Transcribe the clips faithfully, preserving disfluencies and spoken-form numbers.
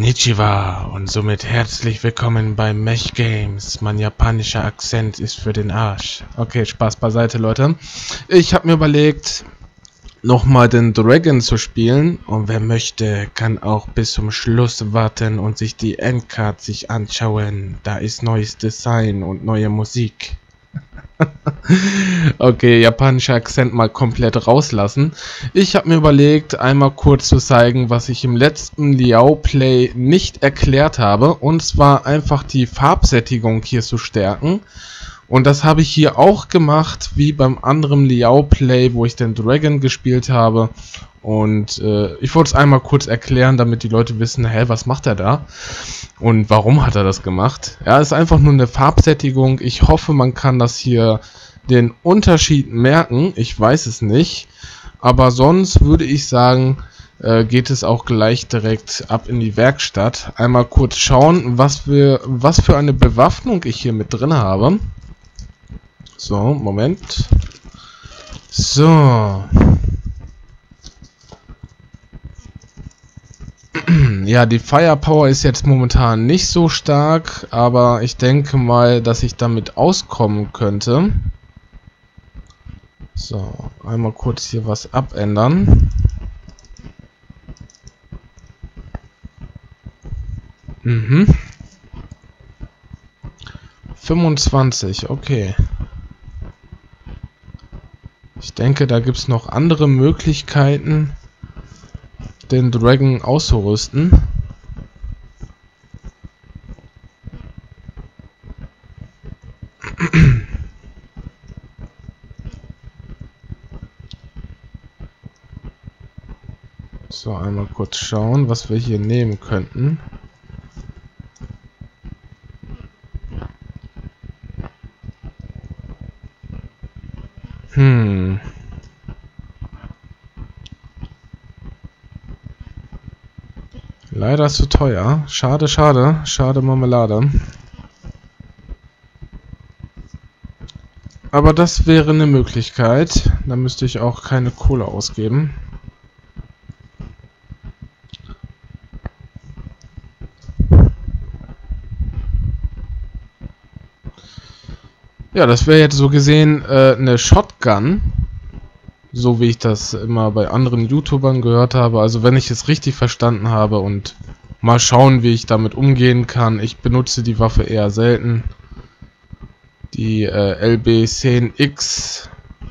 Konnichiwa und somit herzlich willkommen bei Mech Games. Mein japanischer Akzent ist für den Arsch. Okay, Spaß beiseite, Leute. Ich habe mir überlegt, nochmal den Dragon zu spielen. Und wer möchte, kann auch bis zum Schluss warten und sich die Endcard sich anschauen. Da ist neues Design und neue Musik. Okay, japanischer Akzent mal komplett rauslassen. Ich habe mir überlegt, einmal kurz zu zeigen, was ich im letzten Liao Play nicht erklärt habe. Und zwar einfach die Farbsättigung hier zu stärken. Und das habe ich hier auch gemacht, wie beim anderen Liao Play, wo ich den Dragon gespielt habe. Und äh, ich wollte es einmal kurz erklären, damit die Leute wissen, hä, was macht er da? Und warum hat er das gemacht? Ja, ist einfach nur eine Farbsättigung. Ich hoffe, man kann das hier den Unterschied merken. Ich weiß es nicht. Aber sonst würde ich sagen, äh, geht es auch gleich direkt ab in die Werkstatt. Einmal kurz schauen, was, wir, was für eine Bewaffnung ich hier mit drin habe. So, Moment. So. Ja, die Firepower ist jetzt momentan nicht so stark, aber ich denke mal, dass ich damit auskommen könnte. So, einmal kurz hier was abändern. Mhm. fünfundzwanzig, okay. Ich denke, da gibt es noch andere Möglichkeiten, den Dragon auszurüsten. So, einmal kurz schauen, was wir hier nehmen könnten. Hm. Leider zu teuer. Schade, schade. Schade Marmelade. Aber das wäre eine Möglichkeit. Da müsste ich auch keine Kohle ausgeben. Ja, das wäre jetzt so gesehen äh, eine Shotgun. So wie ich das immer bei anderen YouTubern gehört habe. Also wenn ich es richtig verstanden habe und mal schauen, wie ich damit umgehen kann. Ich benutze die Waffe eher selten. Die äh, L B zehn X.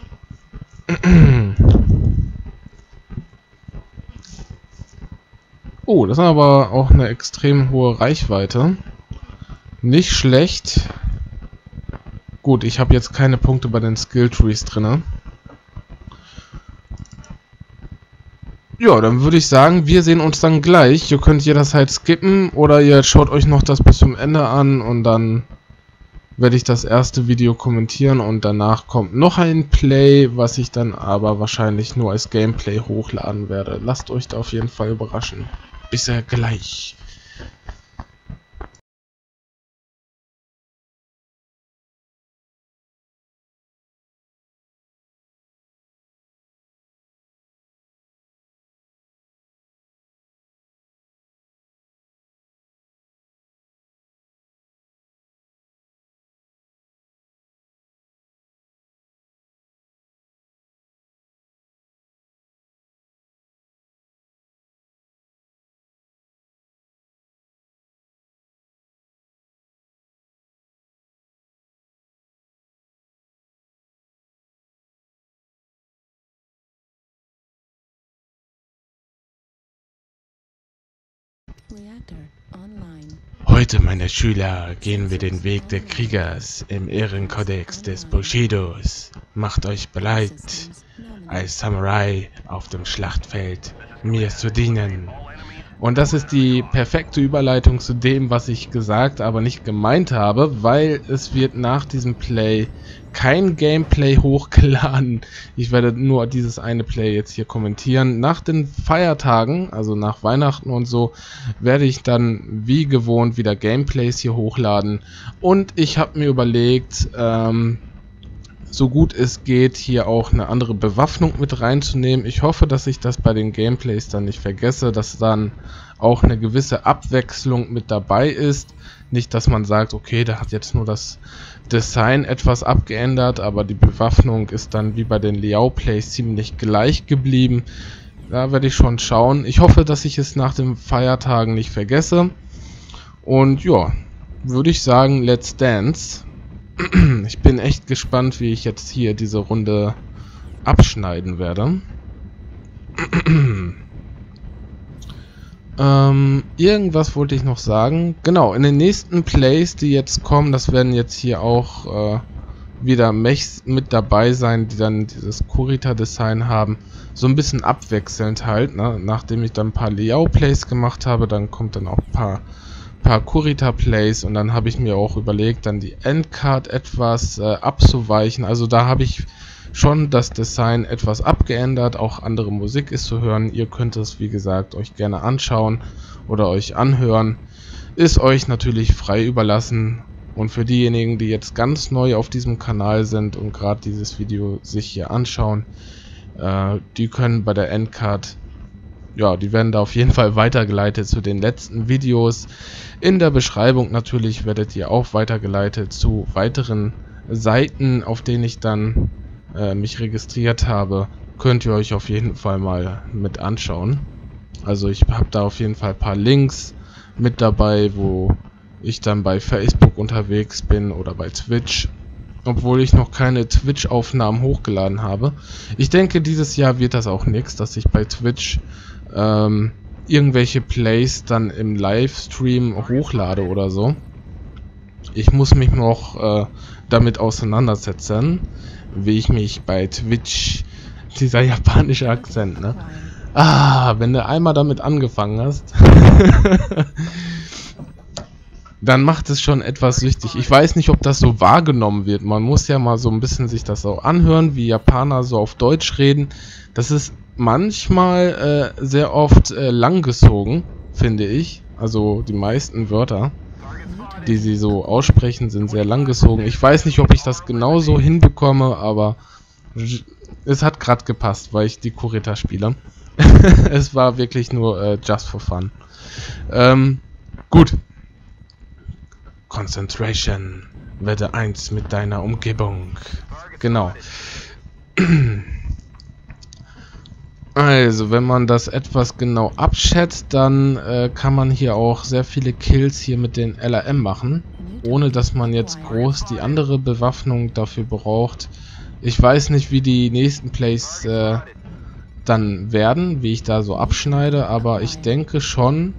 Oh, das ist aber auch eine extrem hohe Reichweite. Nicht schlecht. Gut, ich habe jetzt keine Punkte bei den Skill Trees drin. Ja, dann würde ich sagen, wir sehen uns dann gleich. Ihr könnt jederzeit skippen oder ihr schaut euch noch das bis zum Ende an und dann werde ich das erste Video kommentieren und danach kommt noch ein Play, was ich dann aber wahrscheinlich nur als Gameplay hochladen werde. Lasst euch da auf jeden Fall überraschen. Bis gleich. Heute, meine Schüler, gehen wir den Weg der Kriegers im Ehrenkodex des Bushidos. Macht euch bereit, als Samurai auf dem Schlachtfeld mir zu dienen. Und das ist die perfekte Überleitung zu dem, was ich gesagt, aber nicht gemeint habe, weil es wird nach diesem Play kein Gameplay hochgeladen. Ich werde nur dieses eine Play jetzt hier kommentieren. Nach den Feiertagen, also nach Weihnachten und so, werde ich dann wie gewohnt wieder Gameplays hier hochladen. Und ich habe mir überlegt, ähm, so gut es geht, hier auch eine andere Bewaffnung mit reinzunehmen. Ich hoffe, dass ich das bei den Gameplays dann nicht vergesse, dass dann auch eine gewisse Abwechslung mit dabei ist. Nicht, dass man sagt, okay, da hat jetzt nur das Design etwas abgeändert, aber die Bewaffnung ist dann wie bei den Liao Plays ziemlich gleich geblieben. Da werde ich schon schauen. Ich hoffe, dass ich es nach den Feiertagen nicht vergesse. Und ja, würde ich sagen, let's dance. Ich bin echt gespannt, wie ich jetzt hier diese Runde abschneiden werde. ähm, irgendwas wollte ich noch sagen. Genau, in den nächsten Plays, die jetzt kommen, das werden jetzt hier auch äh, wieder Mechs mit dabei sein, die dann dieses Kurita-Design haben. So ein bisschen abwechselnd halt, ne? Nachdem ich dann ein paar Liao-Plays gemacht habe, dann kommt dann auch ein paar paar Kurita-Plays und dann habe ich mir auch überlegt, dann die Endcard etwas äh, abzuweichen. Also da habe ich schon das Design etwas abgeändert, auch andere Musik ist zu hören. Ihr könnt es, wie gesagt, euch gerne anschauen oder euch anhören. Ist euch natürlich frei überlassen. Und für diejenigen, die jetzt ganz neu auf diesem Kanal sind und gerade dieses Video sich hier anschauen, äh, die können bei der Endcard, ja, die werden da auf jeden Fall weitergeleitet zu den letzten Videos. In der Beschreibung natürlich werdet ihr auch weitergeleitet zu weiteren Seiten, auf denen ich dann äh, mich registriert habe. Könnt ihr euch auf jeden Fall mal mit anschauen. Also ich habe da auf jeden Fall ein paar Links mit dabei, wo ich dann bei Facebook unterwegs bin oder bei Twitch. Obwohl ich noch keine Twitch-Aufnahmen hochgeladen habe. Ich denke, dieses Jahr wird das auch nichts, dass ich bei Twitch ähm, irgendwelche Plays dann im Livestream hochlade oder so. Ich muss mich noch äh, damit auseinandersetzen, wie ich mich bei Twitch, dieser japanische Akzent, ne? Ah, wenn du einmal damit angefangen hast, dann macht es schon etwas süchtig. Ich weiß nicht, ob das so wahrgenommen wird. Man muss ja mal so ein bisschen sich das auch anhören, wie Japaner so auf Deutsch reden. Das ist manchmal äh, sehr oft äh, langgezogen, finde ich. Also die meisten Wörter, die sie so aussprechen, sind sehr langgezogen. Ich weiß nicht, ob ich das genauso hinbekomme, aber es hat gerade gepasst, weil ich die Kurita spiele. Es war wirklich nur äh, just for fun. Ähm, gut. Concentration. Werde eins mit deiner Umgebung. Genau. Also, wenn man das etwas genau abschätzt, dann äh, kann man hier auch sehr viele Kills hier mit den L R M machen, ohne dass man jetzt groß die andere Bewaffnung dafür braucht. Ich weiß nicht, wie die nächsten Plays äh, dann werden, wie ich da so abschneide, aber ich denke schon,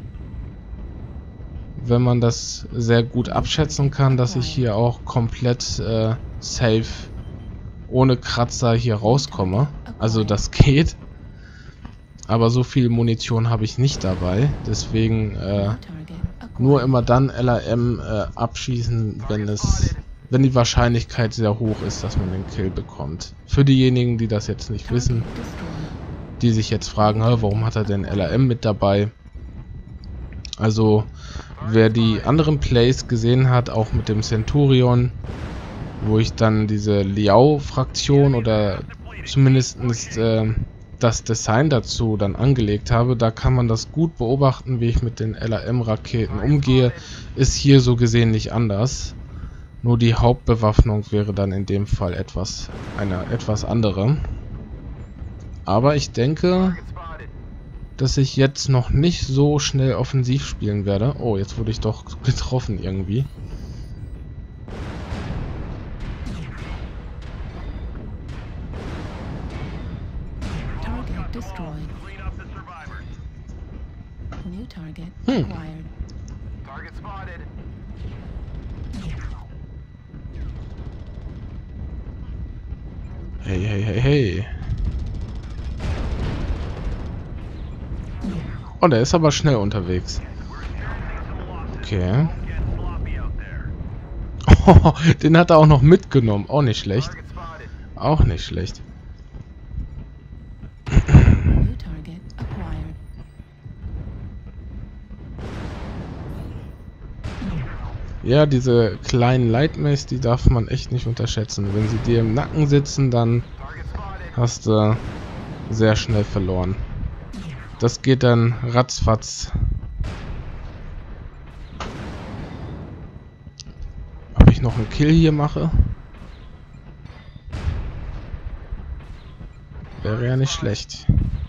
wenn man das sehr gut abschätzen kann, dass ich hier auch komplett äh, safe, ohne Kratzer hier rauskomme. Also das geht. Aber so viel Munition habe ich nicht dabei. Deswegen äh, nur immer dann L R M äh, abschießen, wenn es, wenn die Wahrscheinlichkeit sehr hoch ist, dass man den Kill bekommt. Für diejenigen, die das jetzt nicht wissen, die sich jetzt fragen, warum hat er denn L R M mit dabei? Also wer die anderen Plays gesehen hat, auch mit dem Centurion, wo ich dann diese Liao-Fraktion oder zumindest äh, das Design dazu dann angelegt habe, da kann man das gut beobachten, wie ich mit den L R M-Raketen umgehe. Ist hier so gesehen nicht anders. Nur die Hauptbewaffnung wäre dann in dem Fall etwas eine etwas andere. Aber ich denke, dass ich jetzt noch nicht so schnell offensiv spielen werde. Oh, jetzt wurde ich doch getroffen irgendwie. Hm. Hey, hey, hey, hey. Oh, der ist aber schnell unterwegs. Okay. Oh, den hat er auch noch mitgenommen. Auch nicht schlecht. Auch nicht schlecht. Ja, diese kleinen Lightmace, die darf man echt nicht unterschätzen. Wenn sie dir im Nacken sitzen, dann hast du sehr schnell verloren. Das geht dann ratzfatz. Ob ich noch einen Kill hier mache? Wäre ja nicht schlecht.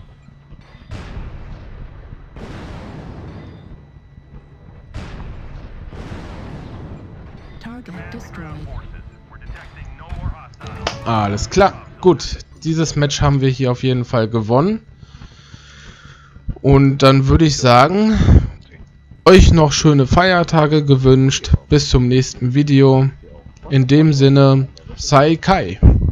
Alles klar. Gut. Dieses Match haben wir hier auf jeden Fall gewonnen. Und dann würde ich sagen, euch noch schöne Feiertage gewünscht. Bis zum nächsten Video. In dem Sinne, Sai Kai.